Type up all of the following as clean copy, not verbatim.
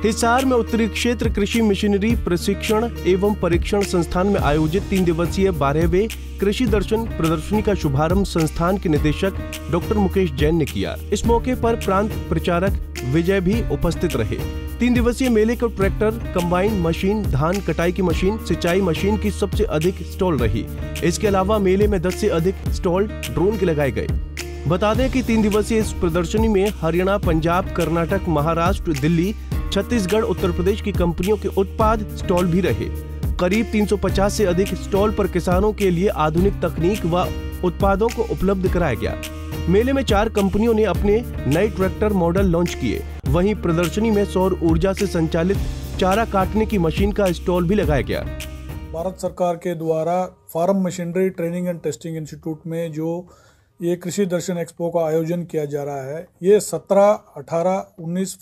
हिसार में उत्तरी क्षेत्र कृषि मशीनरी प्रशिक्षण एवं परीक्षण संस्थान में आयोजित 3 दिवसीय 12वें कृषि दर्शन प्रदर्शनी का शुभारंभ संस्थान के निदेशक डॉक्टर मुकेश जैन ने किया। इस मौके पर प्रांत प्रचारक विजय भी उपस्थित रहे। 3 दिवसीय मेले को ट्रैक्टर, कंबाइन मशीन, धान कटाई की मशीन, सिंचाई मशीन की सबसे अधिक स्टॉल रही। इसके अलावा मेले में 10 से अधिक स्टॉल ड्रोन के लगाए गए। बता दें कि 3 दिवसीय इस प्रदर्शनी में हरियाणा, पंजाब, कर्नाटक, महाराष्ट्र, दिल्ली, छत्तीसगढ़, उत्तर प्रदेश की कंपनियों के उत्पाद स्टॉल भी रहे। करीब 350 से अधिक स्टॉल पर किसानों के लिए आधुनिक तकनीक व उत्पादों को उपलब्ध कराया गया। मेले में 4 कंपनियों ने अपने नए ट्रैक्टर मॉडल लॉन्च किए। वहीं प्रदर्शनी में सौर ऊर्जा से संचालित चारा काटने की मशीन का स्टॉल भी लगाया गया। भारत सरकार के द्वारा farm machinery training and testing institute में जो ये कृषि दर्शन एक्सपो का आयोजन किया जा रहा है, ये 17, 18, 19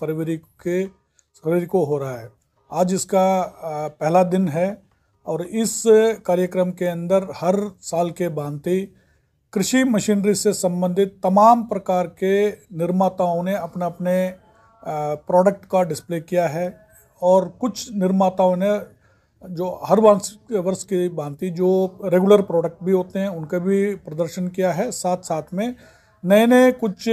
फरवरी को हो रहा है। आज इसका पहला दिन है और इस कार्यक्रम के अंदर हर साल के भांति कृषि मशीनरी से संबंधित तमाम प्रकार के निर्माताओं ने अपने अपने प्रोडक्ट का डिस्प्ले किया है और कुछ निर्माताओं ने जो हर वर्ष की भांति जो रेगुलर प्रोडक्ट भी होते हैं उनका भी प्रदर्शन किया है। साथ साथ में नए नए कुछ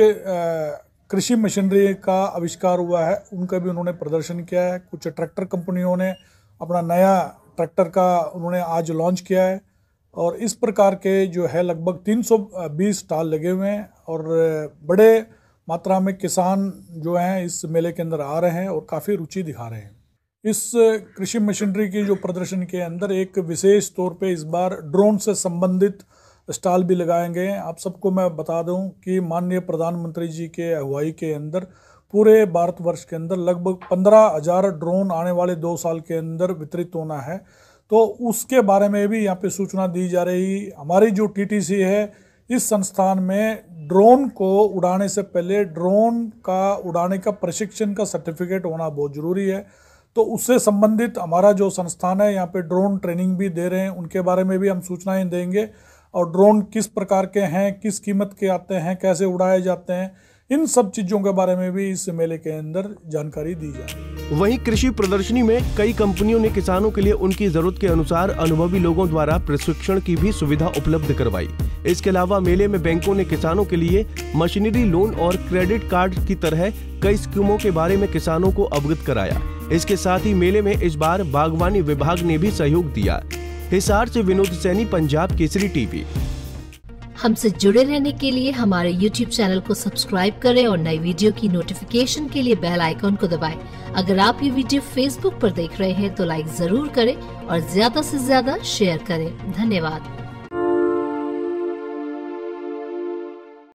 कृषि मशीनरी का आविष्कार हुआ है, उनका भी उन्होंने प्रदर्शन किया है। कुछ ट्रैक्टर कंपनियों ने अपना नया ट्रैक्टर का उन्होंने आज लॉन्च किया है और इस प्रकार के जो है लगभग 320 स्टॉल लगे हुए हैं और बड़े मात्रा में किसान जो हैं इस मेले के अंदर आ रहे हैं और काफ़ी रुचि दिखा रहे हैं। इस कृषि मशीनरी की जो प्रदर्शन के अंदर एक विशेष तौर पे इस बार ड्रोन से संबंधित स्टॉल भी लगाए गए हैं। आप सबको मैं बता दूं कि माननीय प्रधानमंत्री जी के अगुवाई के अंदर पूरे भारतवर्ष के अंदर लगभग 15,000 ड्रोन आने वाले 2 साल के अंदर वितरित होना है, तो उसके बारे में भी यहाँ पे सूचना दी जा रही। हमारी जो टीटीसी है इस संस्थान में ड्रोन को उड़ाने से पहले ड्रोन का उड़ाने का प्रशिक्षण का सर्टिफिकेट होना बहुत ज़रूरी है, तो उससे संबंधित हमारा जो संस्थान है यहाँ पे ड्रोन ट्रेनिंग भी दे रहे हैं, उनके बारे में भी हम सूचनाएं देंगे और ड्रोन किस प्रकार के हैं, किस कीमत के आते हैं, कैसे उड़ाए जाते हैं, इन सब चीज़ों के बारे में भी इस मेले के अंदर जानकारी दी जाए। वहीं कृषि प्रदर्शनी में कई कंपनियों ने किसानों के लिए उनकी जरूरत के अनुसार अनुभवी लोगों द्वारा प्रशिक्षण की भी सुविधा उपलब्ध करवाई। इसके अलावा मेले में बैंकों ने किसानों के लिए मशीनरी लोन और क्रेडिट कार्ड की तरह कई स्कीमों के बारे में किसानों को अवगत कराया। इसके साथ ही मेले में इस बार बागवानी विभाग ने भी सहयोग दिया। हिसार से विनोद सैनी, पंजाब केसरी टीवी। हमसे जुड़े रहने के लिए हमारे YouTube चैनल को सब्सक्राइब करें और नई वीडियो की नोटिफिकेशन के लिए बेल आइकॉन को दबाएं। अगर आप ये वीडियो Facebook पर देख रहे हैं तो लाइक जरूर करें और ज्यादा से ज्यादा शेयर करें। धन्यवाद।